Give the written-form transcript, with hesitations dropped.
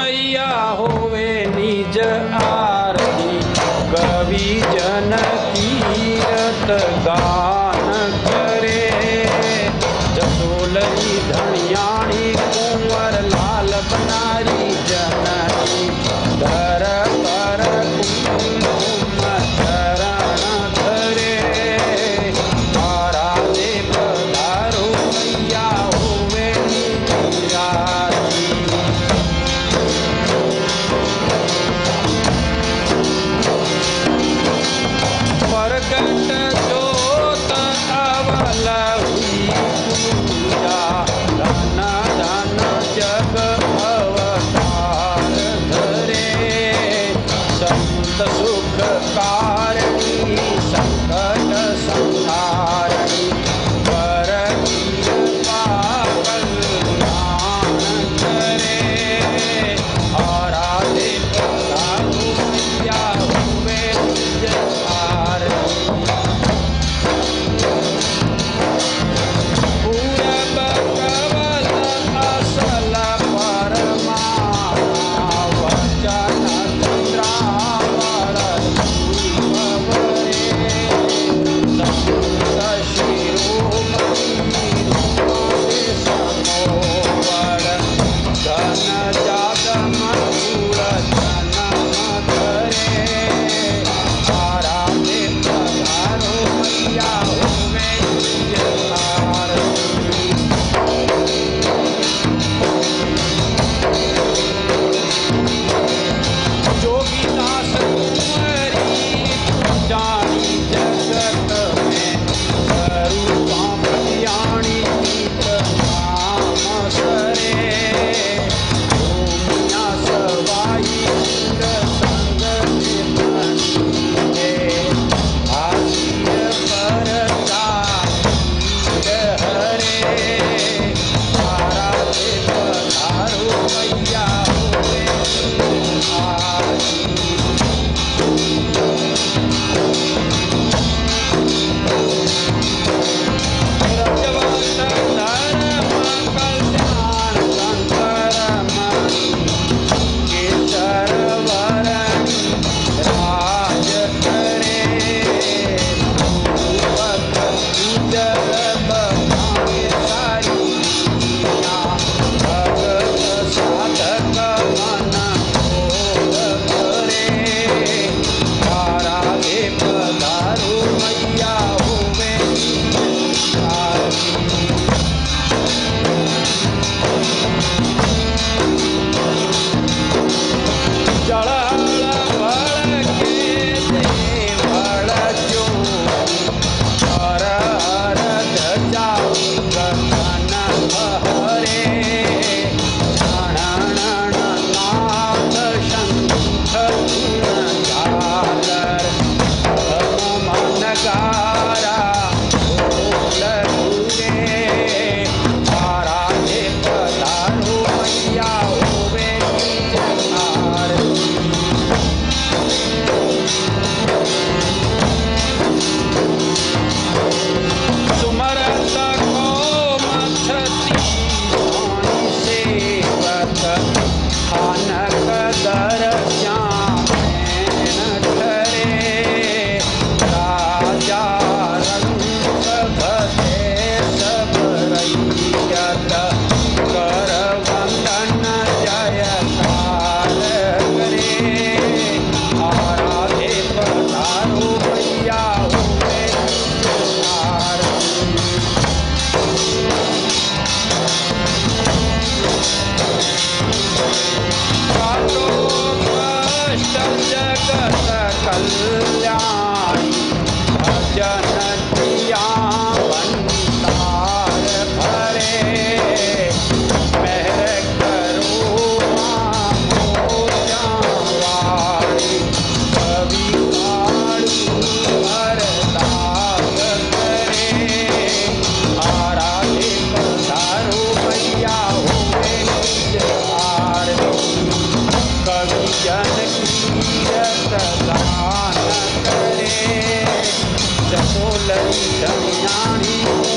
मैया होवे निज आरती, कवि जन कीरत गान करे। जसोलरी धनियाणी कुंवर लाल बनारी जननी, धर पर कुंकुम चरण धरे। आराधे पधारो मैया होवे निज आरती। प्रगट जोत अवल हुई पूजा, धन धन जग अवतार धरे। संत सुख कारणी संकट संहारणी, पर कृपा कल्याण करे। आराधे पधारो मैया होवे निज आरती। पूरब कवल असल परमाणा, वचन चंद्रावर धूपवरे। संत शिरोमणि रूपे समोवर, धन जात मधुर जन्म धरे। आराधे पधारो मैया होवे निज आरती। जोगीदास कुंवरी जानी जगत में, स्वरूपा कल्याणी नित नाम सरे। भूमिया सवाई सुर संग बनीरे, आसिर परता पीर हरे। आराधे पधारो मैया होवे निज आरती। रजवंत धर्म कल्याण शंकर मणि, केसर वरणी राज करे। भूपत उजल बखाने सारी दुनिया, भगत साधक मन मोह करे। आराधे पधारो मैया होवे निज आरती। जड़हल बल के देवल ज्योति, हर हर ध्वजा गगन हरे। णण नाद शंख धुन झालर, धम मन गारा ढोल घुरे। आराधे पधारो मैया होवे निज आरती। सुमरत को मथती सोनी सेवक, खानक दर श्यामैन ठरे। राजा रंग भजे सब रैयत, कर वंदन जयकार करे। आराधे पधारो मैया होवे निज आरती। काटो कष्ट जगत कल्याणी, भजन दिया भंडार भरे। मेहर करो माँ मोजा वाणी, कवि काळू अरदास करे। आराधे पधारो मैया होवे निज आरती। कवि जन कीरत गान करे। जसोलरी धनियाणी